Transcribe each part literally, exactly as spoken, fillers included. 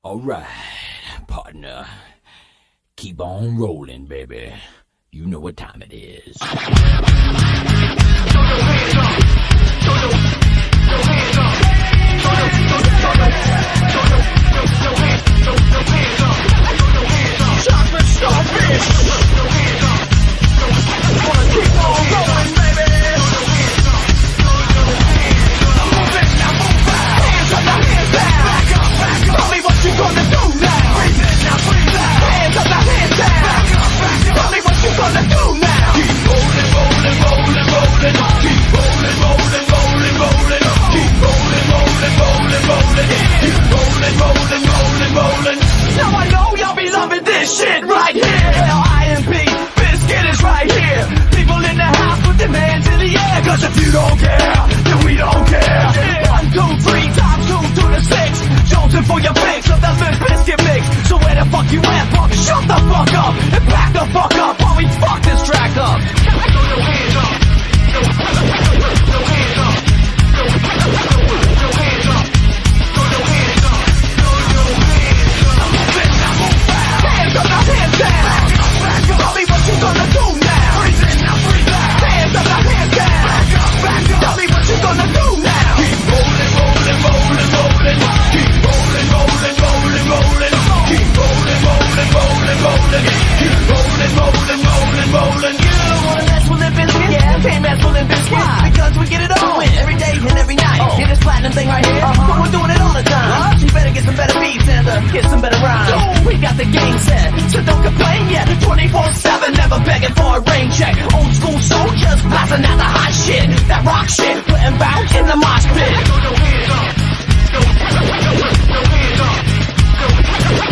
Alright, partner. Keep on rolling, baby. You know what time it is. Throw your hands up. Throw your, your hands up. Throw your, throw your, throw your, throw your, your hands, throw your hands up. Throw your hands up. Chocolate starfish. Throw your hands up. Wanna keep on rolling, baby. Throw your hands up. Throw your hands up. Move it, now move out. Hands up, now hands down. Back up, back up. Tell me what you gonna do now. Breathe in, now breathe out. Hands up, now hands down. Back up, back up. Tell me what you gonna do now. Keep rolling, rolling, rolling, rolling. Keep rolling, rolling, rolling, rolling. Keep rolling, rolling, rolling, rolling. Keep rolling, rolling, rolling, rolling. Now I know y'all be loving this shit right here. L I M P, Biscuit is right here. People in the house put their hands in the air. Cause if you don't care, then we don't care. One, two, three, times two to the six. Jonesing for your fix of that Limp Bizkit mix. So where the fuck you at, punk? Shut the fuck up and back the fuck up while we fuck this track up. Throw your hands up. Throw your hands up. Throw your hands up. Throw your hands up. Throw your hands up. Move it, now move out. Hands up, now hands down. Back up, back up. Tell me what you gonna do now. Breathe in, now breathe out. Hands up, now hands down. Back up, back up. Tell me what you gonna do now. Keep rolling, rolling, rolling, rolling. Keep rolling, rolling, rolling, rolling. Keep rolling, rolling, rolling, rolling. Keep rolling, rolling, rolling, rolling. You don't wanna mess with Limp Bizkit? Yeah, can't mess with Limp Bizkit. Because we get it on every day and every night. Oh. Hear this platinum thing right here? Uh-huh. But we're doing it all the time. Uh-huh. So you better get some better beats and uh, get some better rhymes. So we got the game set, so don't complain yet. twenty-four seven, never begging for a rain check. Old school soldiers blasting out the hot shit. That rock shit, putting back in the mosh pit. Throw your hands up. Throw your hands up. Throw your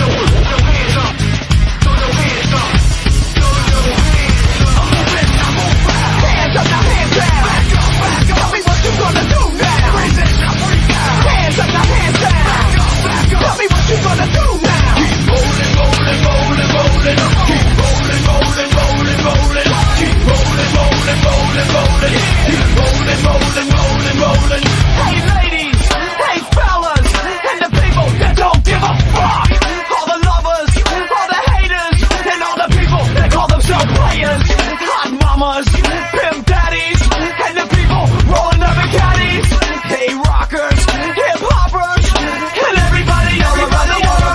hands up. Throw your hands up. Throw your hands up. Move it, now move out. Hands up, now hands down. Back up, back up. Tell me what you gonna do now. Breathe in, now breathe out. Hands up, now hands down. Back up, back up. Tell me what you gonna do now. Keep rolling, rolling, rolling, rolling. Keep rolling, rolling, rolling, rolling. Keep rolling, rolling, rolling, rolling. Keep rolling, rolling, rolling, rolling. Hey ladies, hey fellas, and the people that don't give a fuck. All the lovers, all the haters, and all the people that call themselves players. Hot mamas, pimp daddies, and the people rolling up in caddies. Hey rockers, hip hoppers, and everybody all around the world.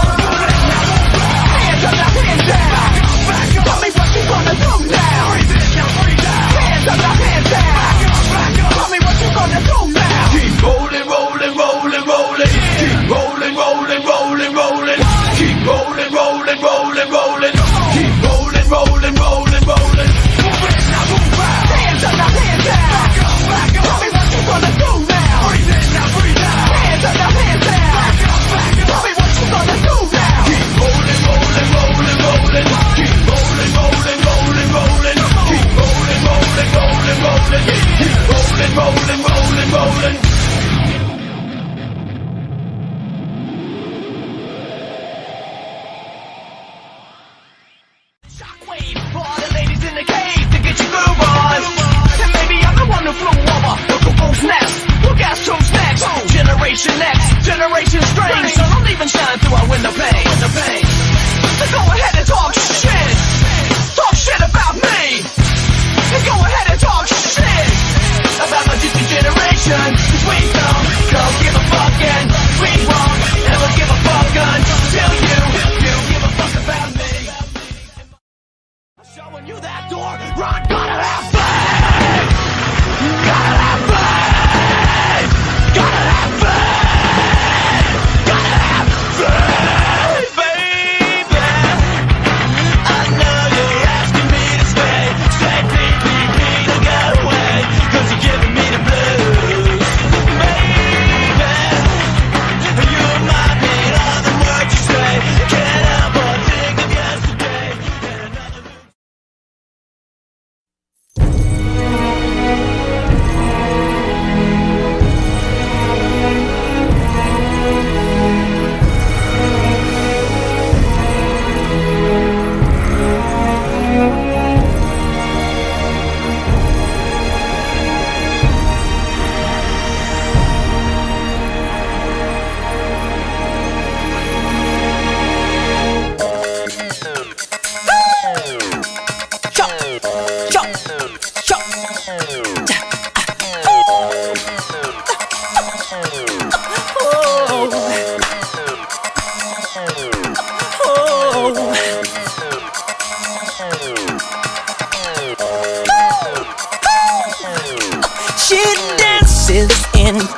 Hands up, now hands down. Back up, back up. Tell me what you gonna do now. Breathe in, now breathe out. Hands up, now hands down. Back up, back up. Tell me what you gonna do now. Keep rolling, rolling, rolling, rolling. Keep rolling, rolling, rolling, rolling. Keep rolling, rolling, rolling, rolling. Keep rolling, rolling, rolling, rolling. Move it, now move out. Hands up, now hands down. Back up, back up. Tell me what you gonna do now. Breathe in, now breathe out. Hands up, now hands down. Back up, back up. Tell me what you gonna do now. Keep rolling, rolling, rolling, rolling. Keep rolling, rolling, rolling, rolling. Keep rolling, rolling, rolling, rolling. Keep rolling, rolling, rolling, rolling.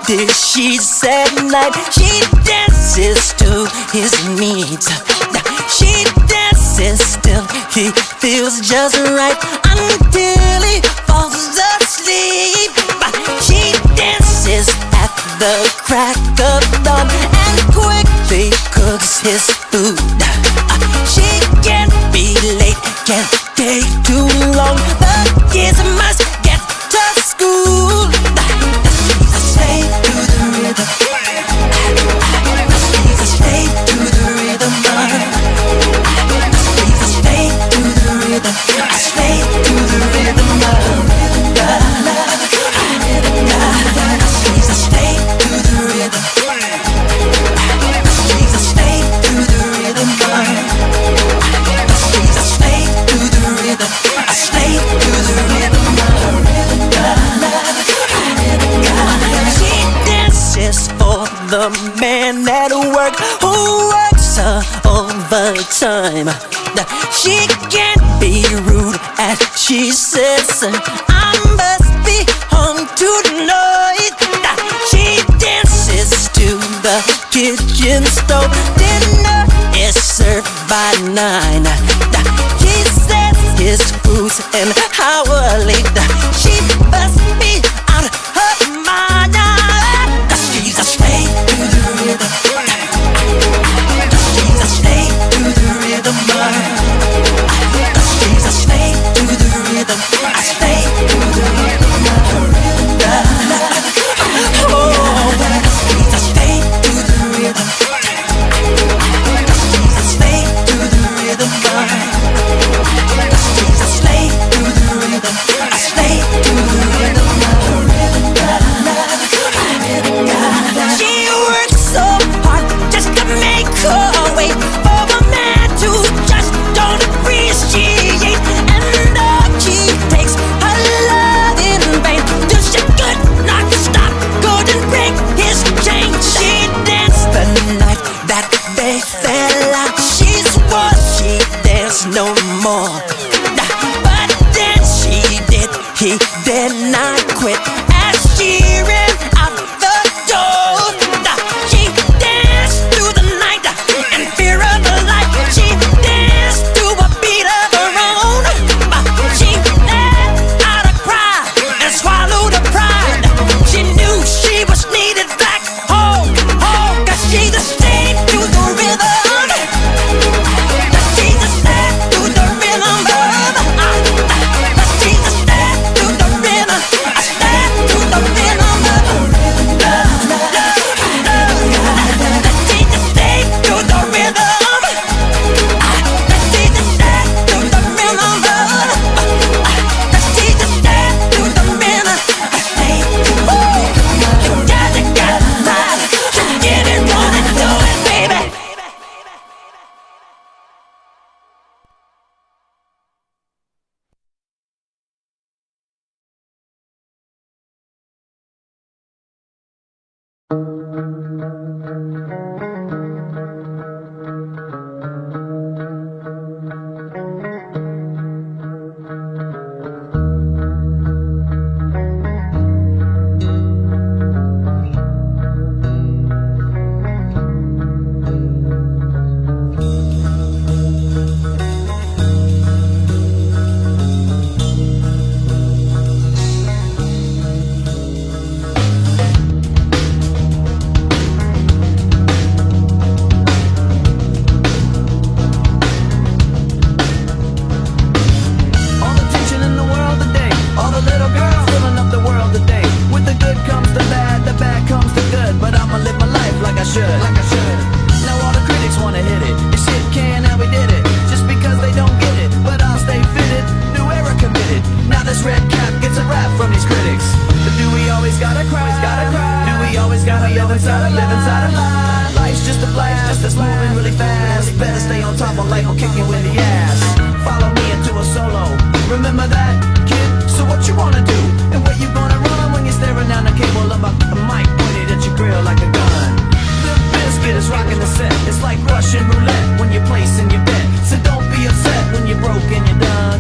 his sheets at night. She dances to his needs. She dances till he feels just right, until he falls asleep. She dances at the crack of dawn and quickly cooks his food. She can't be late, can't take too long. The kids must get to school. She's a slave to the rhythm. She's a slave to the rhythm. She's a slave to the rhythm. A slave to the rhythm. She's a slave to the rhythm. She's a slave to the rhythm. She's a slave to the rhythm. A slave to the rhythm. She dances for the man at work who works uh, overtime. She can't be rude as she says, I must be home tonight. She dances to the kitchen stove. Dinner is served by nine. He says his food's an hour late. She must be out of her mind. She's a slave to the rhythm. She's a slave to the rhythm. She's a slave to the rhythm. A slave to the rhythm. Oh, she's a slave to the rhythm. She's a slave to the rhythm. She's a slave to the rhythm. A slave to the rhythm. She works so hard just to make her way for a man to just don't appreciate. And though she takes her love in vain, till she could not stop, couldn't break his chain. She danced the night that they fell out. She swore she danced no more, but then she did. He did not quit as she ran out the door. She danced through the night in fear of her life. She danced to a beat of her own. She let out a cry and swallowed her pride. She knew she was needed back home, home. Cause she's a slave to the rhythm. She's a slave to the rhythm. She's a slave to the rhythm. A slave to the rhythm.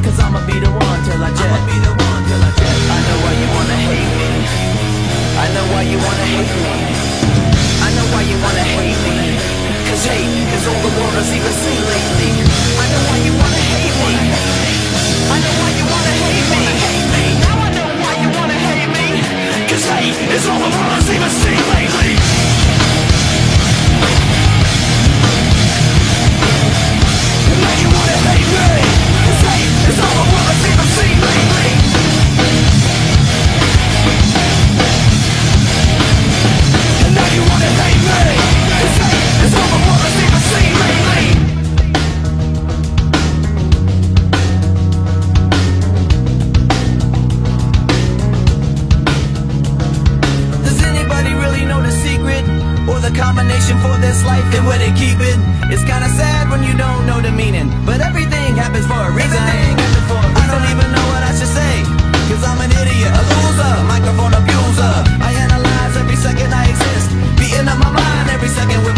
I know why why you wanna hate me. I know why you wanna hate me. Cause hate is all the world has even seen lately. I know why you wanna hate me. I know why you wanna hate me. Now I know why you wanna hate me. Cause hate is all the world has even seen lately. Now you wanna hate me. Cause hate is all the world has even seen lately. And now you wanna hate me. Cause hate is all the world has even seen lately. Does anybody really know the secret? Or the combination for this life and where they keep it? It's kinda sad when you don't know the meaning, but everything happens for a reason. I don't even know what I should say, cause I'm an idiot, a loser, microphone abuser. I analyze every second I exist, beating up my mind every second with